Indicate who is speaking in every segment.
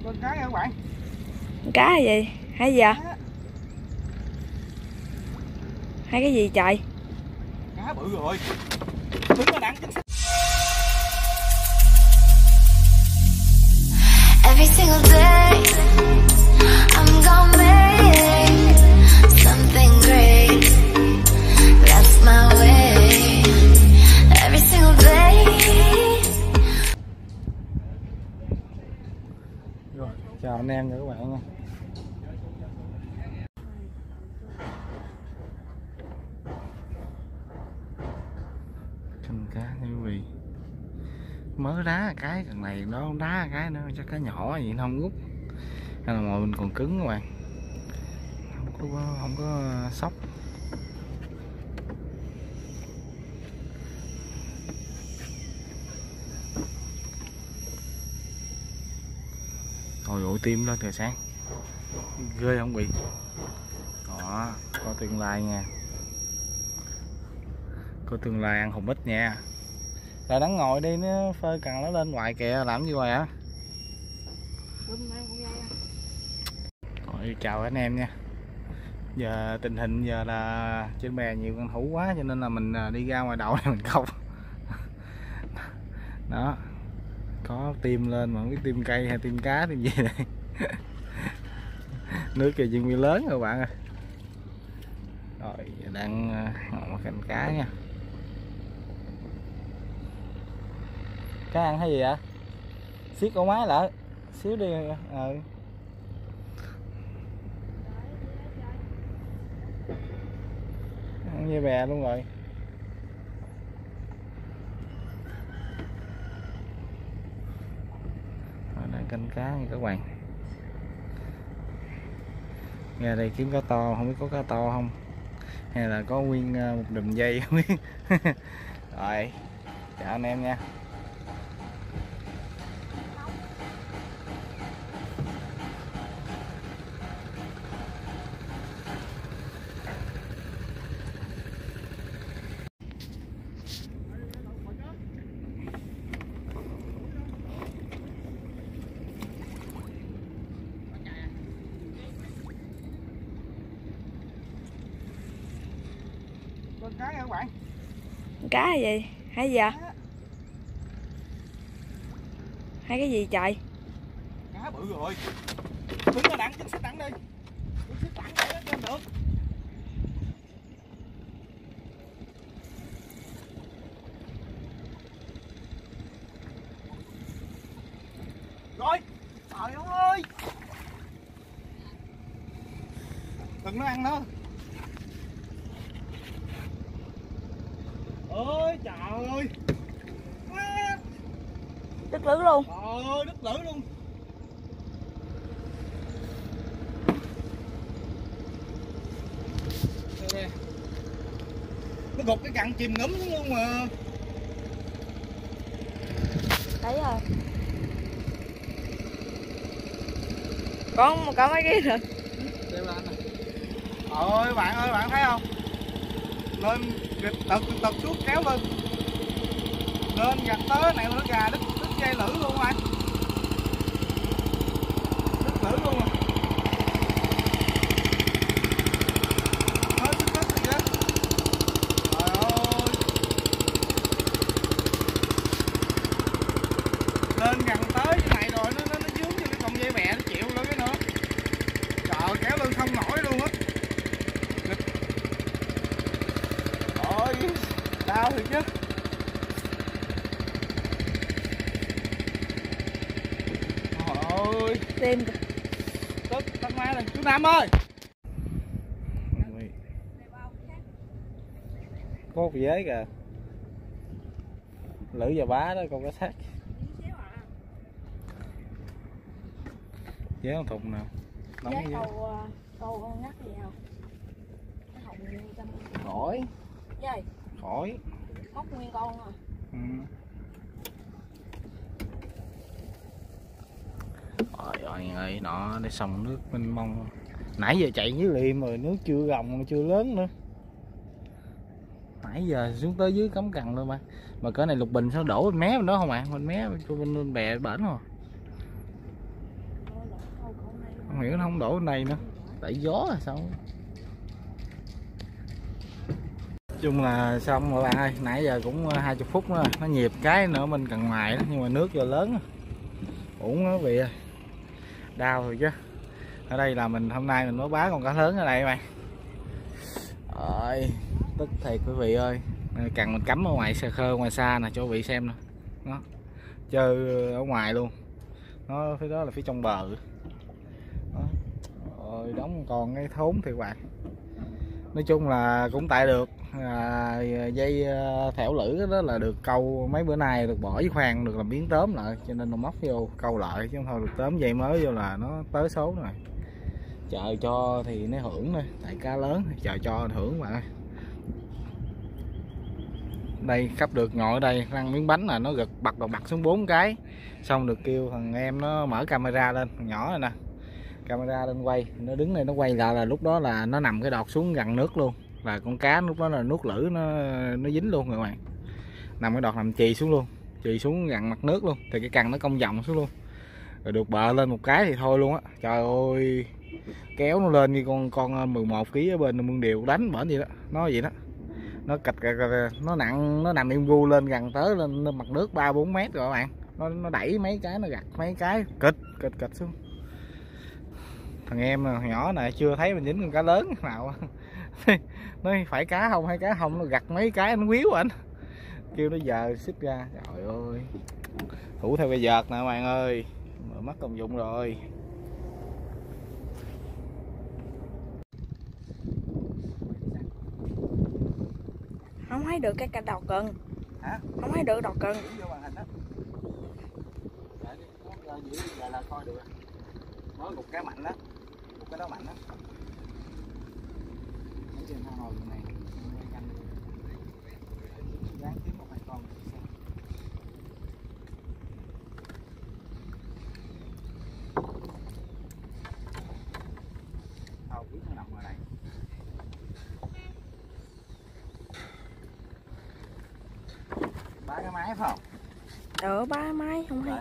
Speaker 1: Con cá nha các bạn.
Speaker 2: Cá gì? Hay gì vậy? Hay cái gì trời?
Speaker 1: Cá bự rồi. Đứng nó đặng chính xác.
Speaker 3: Every single day I'm gonna make something great. That's my way. Every single day.
Speaker 1: Rồi, chào anh em nha các bạn nha. Canh cá nha quý vị. Mới đá cái cần này nó không đá cái nữa cho cá nhỏ vậy nó không rút. Hay là mồi mình còn cứng các bạn. Không có sóc. Hồi ôi tim lên trời sáng. Ghê không bị. Đó, có tương lai nha. Có tương lai ăn hùng ít nha. Rồi đang ngồi đi nó phơi cần nó lên ngoài kìa làm gì hoài hả? Rồi, chào anh em nha. Giờ tình hình giờ là trên bè nhiều con thú quá cho nên là mình đi ra ngoài đậu này mình câu. Đó. Có tim lên mà không biết tim cây hay tim cá tim gì đây. Nước kìa duyên bị lớn rồi bạn ơi. Rồi giờ đang ngồi canh cá nha. Cá ăn hay gì vậy? Xiết con máy lại xíu đi. Ăn dây bè luôn rồi. Đang canh cá nha các bạn. Ra đây kiếm cá to, không biết có cá to không hay là có nguyên một đùm dây không biết. Rồi chào anh em nha. Con cá nha các bạn.
Speaker 2: Cá gì? Hay gì vậy? Hay cái gì trời?
Speaker 1: Cá bự rồi. Đứng nó đặng chính xác đặng đi. Chính xác đặng để nó lên được. Rồi. Trời ơi. Đừng nó ăn nữa. Ôi trời ơi.
Speaker 2: Đứt lưới luôn.
Speaker 1: Đứt lưỡi luôn. Đây. Nó gục cái cặn chìm ngấm luôn mà.
Speaker 2: Đấy rồi. Có mấy cái nữa.
Speaker 1: Đeo lên nè. Ôi bạn ơi, bạn thấy không? Lên tật xuống kéo lên. Lên gạch tới này nó gà đứt dây lưỡi luôn anh. Đứt lưỡi luôn rồi. Hơi đứt gì đó. Trời ơi. Lên gần tới cái này rồi nó dướng vô cái cọng dây bè nó chịu luôn cái nữa. Trời kéo lên không nổi luôn á. Ôi đau thiệt chứ. Ôi
Speaker 2: Tim
Speaker 1: tắt máy lên chú Nam ơi. Có cái giấy kìa. Lưỡi giờ bá đó con cá thác. Giấy con thùng nào.
Speaker 2: giấy câu con ngắt gì không? Cái hồng
Speaker 1: Khỏi.
Speaker 2: Dây.
Speaker 1: Khỏi.
Speaker 2: Móc nguyên con à.
Speaker 1: Ừ. Rồi ơi nọ để xong nước mênh mông. Nãy giờ chạy dưới liềm rồi nước chưa gồng chưa lớn nữa. Nãy giờ xuống tới dưới cắm cằn luôn mà cỡ này lục bình sao đổ bên mé bên đó không ạ? Bên mé bên bè bển rồi. không hiểu nó không đổ bên đây nữa, tại gió là sao. Nói chung là xong mọi bạn ơi, nãy giờ cũng 20 phút nữa, nó nhịp cái nữa bên cần ngoài đó, nhưng mà nước vô lớn uổng nó vị đau rồi chứ. Ở đây là mình hôm nay mình mới bá con cá lớn ở đây các bạn. Rồi, tức thiệt quý vị ơi. Cần mình cắm ở ngoài xe khơi ngoài xa nè cho quý vị xem nè. Nó chơi ở ngoài luôn. Nó phía đó là phía trong bờ. Đó. Rồi đóng còn cái thốn thì các bạn. Nói chung là cũng tại được dây thẻo lưỡi đó là được câu mấy bữa nay, được bỏ với khoan được làm biến tóm lại, cho nên nó móc vô câu lại, chứ không thôi được tóm dây mới vô là nó tới số rồi. Chờ cho thì nó hưởng thôi, tại cá lớn chờ cho hưởng bạn ơi. Đây cấp được ngồi ở đây răng miếng bánh là nó gật bật xuống 4 cái, xong được kêu thằng em nó mở camera lên, thằng nhỏ này nè, camera lên quay, nó đứng đây nó quay lại là lúc đó là nó nằm cái đọt xuống gần nước luôn, và con cá lúc đó là nuốt lưỡi nó dính luôn rồi các bạn, nằm cái đọt nằm chì xuống luôn, chì xuống gần mặt nước luôn, thì cái cần nó cong vòng xuống luôn, rồi được bợ lên một cái thì thôi luôn á. Trời ơi, kéo nó lên như con 11 kg ở bên Mương Điều đánh bển vậy đó, nó vậy đó, nó cạch nó nặng, nó nằm im gu lên gần tới lên mặt nước 3-4 mét rồi các bạn, nó đẩy mấy cái, nó gặt mấy cái kịch xuống. Thằng em nhỏ này chưa thấy mình dính con cá lớn nào nói phải cá không hay cá không, nó gặt mấy cái nó quýu anh, kêu nó giờ xích ra. Trời ơi, thủ theo cây vợt nè các bạn ơi, mở mắt công dụng rồi.
Speaker 2: Không thấy được cái đọt cần.
Speaker 1: Hả?
Speaker 2: Không thấy được đọt cần.
Speaker 1: Vô màn hình đó. Vậy là coi được. Mới một cái mạnh đó, một cái đó mạnh đó. Ở trên thang hồi này ráng kiếm một hai con. Thôi biết nó nằm ở đây. Ba cái máy phải không?
Speaker 2: Ba máy không hay.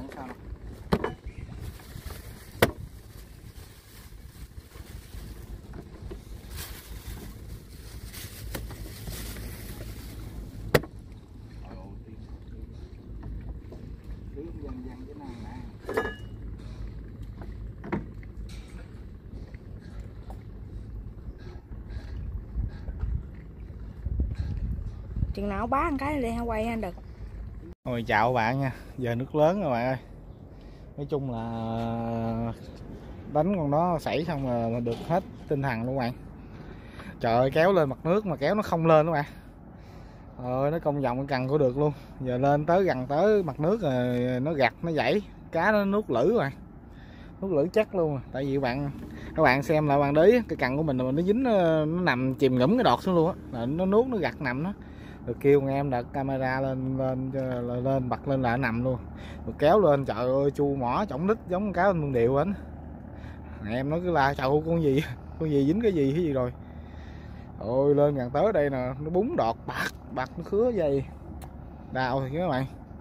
Speaker 2: Chừng nào bá một cái liền quay anh được.
Speaker 1: Rồi chào các bạn nha, giờ nước lớn rồi bạn ơi. Nói chung là đánh con đó xảy xong rồi được hết tinh thần luôn bạn. Trời ơi, kéo lên mặt nước mà kéo nó không lên các bạn. Rồi nó cong vòng cái cần của được luôn. Giờ lên tới gần tới mặt nước rồi nó gặt nó dãy, cá nó nuốt lưỡi rồi. Nuốt lưỡi chắc luôn. Tại vì các bạn xem lại bạn đấy, cái cần của mình nó dính, nó nằm chìm ngủm cái đọt xuống luôn á. Nó nuốt nó gặt nằm đó. Được kêu con em đặt camera lên bật lên là nó nằm luôn, được kéo lên. Trời ơi, chu mỏ chổng đít giống cá Mương Điều anh. Em nó cứ la trời ơi, con gì dính cái gì rồi. Ôi lên gần tới đây nè, nó búng đọt bật nó khứa dây đau thì các bạn.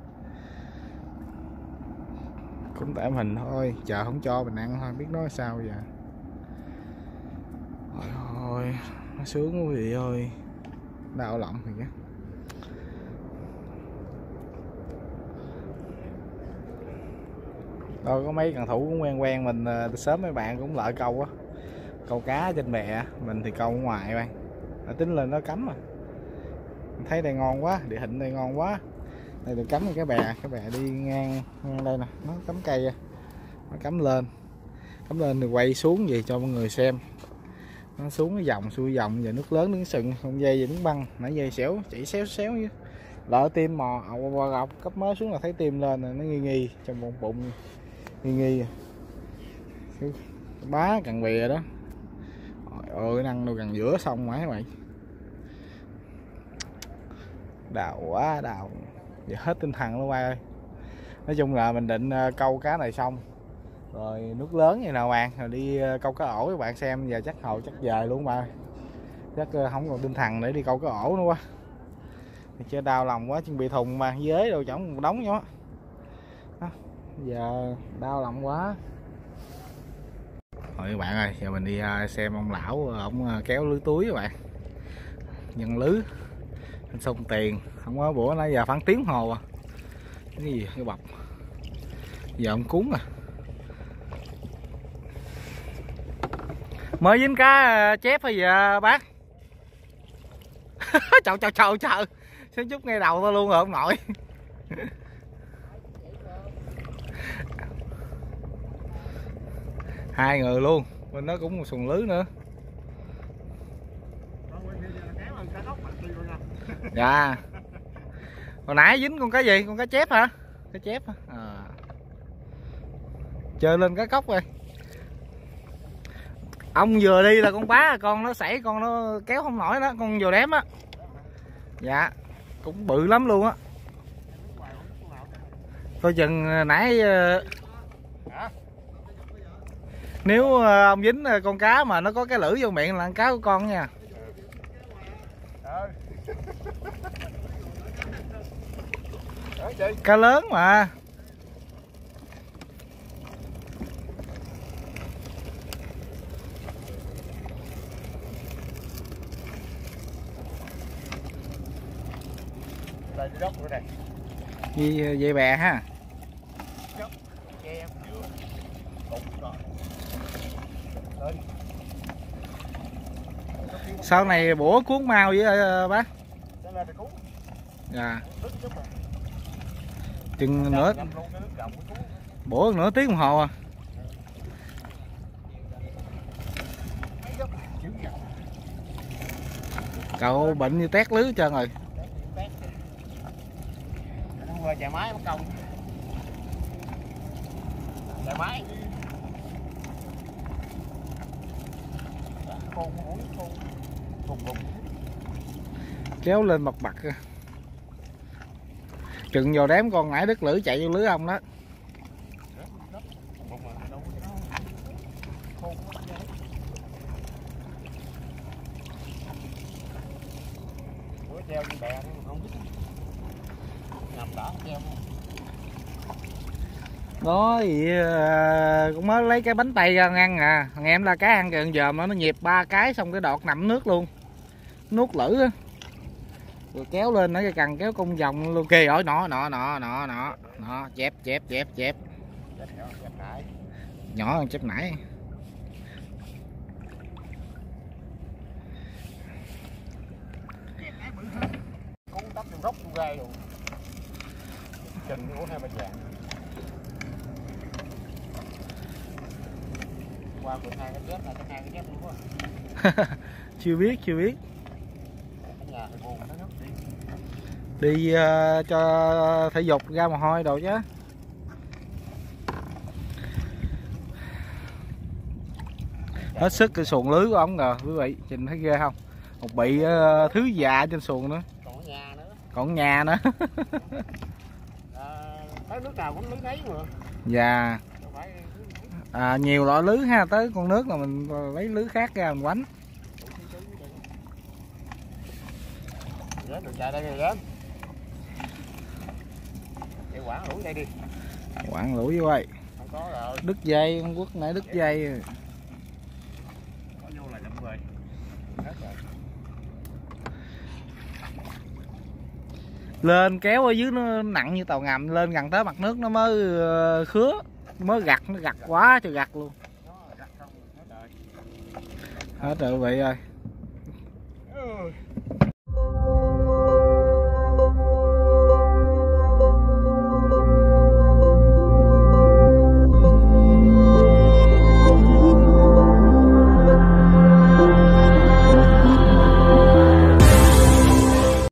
Speaker 1: Cũng tại hình thôi, chờ không cho mình ăn thôi, biết nói sao giờ. Ôi nó sướng quý vị ơi, đau lòng thì á. Rồi có mấy cần thủ cũng quen mình, sớm mấy bạn cũng lợi câu á, câu cá trên bè, mình thì câu ở ngoài bạn. Tính lên nó cắm thấy đây ngon quá, địa hình đây ngon quá, đây được cắm cái bè đi ngang đây nè, nó cắm cây, nó cắm lên thì quay xuống gì cho mọi người xem. Nó xuống cái dòng xuôi dòng, giờ nước lớn đứng sừng không dây gì đứng băng, nãy dây xéo chỉ xéo như lỡ tim mò gọc cấp mới xuống là thấy tim lên rồi, nó nghi trong bụng nghi bá cần bè đó. Trời ơi, năng đâu gần giữa sông mà các bạn, đào quá đào, giờ hết tinh thần luôn ơi. Nói chung là mình định câu cá này xong rồi nước lớn như nào bạn, rồi đi câu cá ổ các bạn xem. Giờ chắc về luôn bạn, chắc không còn tinh thần để đi câu cá ổ nữa quá. Thì chơi đau lòng quá, chuẩn bị thùng mà dế đâu chẳng một đống nhau á. Giờ đau lòng quá. Rồi các bạn ơi, giờ mình đi xem ông lão ông kéo lưới túi các bạn. Nhân lưới sông Tiền, không có bữa nãy giờ phản tiếng hồ à. Cái gì cái bọc. Giờ ông cuốn à. Mới dính cá chép hay giờ bác? Chào. Xíu chút ngay đầu tôi luôn rồi ông nội. Hai người luôn, bên đó cũng một xuồng lưới nữa. Dạ. Hồi nãy dính con cá gì? Con cá chép hả? Cá chép hả? À. Chơi lên cá cốc rồi. Ông vừa đi là con bá, con nó sảy, con nó kéo không nổi đó, con vừa đếm á. Dạ, cũng bự lắm luôn á. Coi chừng nãy nếu ông dính con cá mà nó có cái lưỡi vô miệng là con cá của con nha. Cá lớn mà. Dây bè ha. Sau này bủa cuốn mau vậy bác? Dạ. Chừng nữa bủa nửa tiếng đồng hồ à. Cậu bệnh như tét lưới hết trơn rồi.
Speaker 4: Chạy máy mất công. Chạy máy.
Speaker 1: Kéo lên mặt bạc. Chừng vào đếm con nãy đứt lưỡi chạy vô lưới ông đó.
Speaker 4: Treo trên bè không biết. Nằm đỏ treo.
Speaker 1: Đó thì cũng mới lấy cái bánh tay ra ăn à. Thằng em là cá ăn gần giờ mà nó nhịp 3 cái xong cái đọt nằm nước luôn. Nuốt lưỡi á. Rồi kéo lên nó cái cần kéo công vòng luôn kìa. Ôi nó chép. Nhỏ hơn chép nãy.
Speaker 4: Cú tắp trong rốc trong gai luôn. Chừng của 2 ba vàng. Qua cửa 2 cái dép là cái 2 cái dép luôn á.
Speaker 1: Chưa biết.
Speaker 4: Ở nhà thì buồn nó nước đi.
Speaker 1: Đi cho thể dục ra mồ hôi đồ chứ. Hết sức cái xuồng lưới của ông rồi quý vị, nhìn thấy ghê không? Một bị thứ già trên xuồng nữa. Còn nhà nữa.
Speaker 4: Tới nước nào cũng lưới nấy mà.
Speaker 1: Dạ. Nhiều loại lưới ha, tới con nước là mình lấy lưới khác ra mình quánh.
Speaker 4: Được chạy đây rồi đến. Chạy quảng lũi đây đi.
Speaker 1: Quảng lũi vô ơi.
Speaker 4: Không có rồi.
Speaker 1: Đứt dây, con Quốc nãy đứt dây rồi.
Speaker 4: Có vô là chậm rồi. Hết rồi.
Speaker 1: Lên kéo ở dưới nó nặng như tàu ngầm, lên gần tới mặt nước nó mới khứa, mới gặt, nó gặt quá trời gặt luôn. Hết rồi quý vị ơi.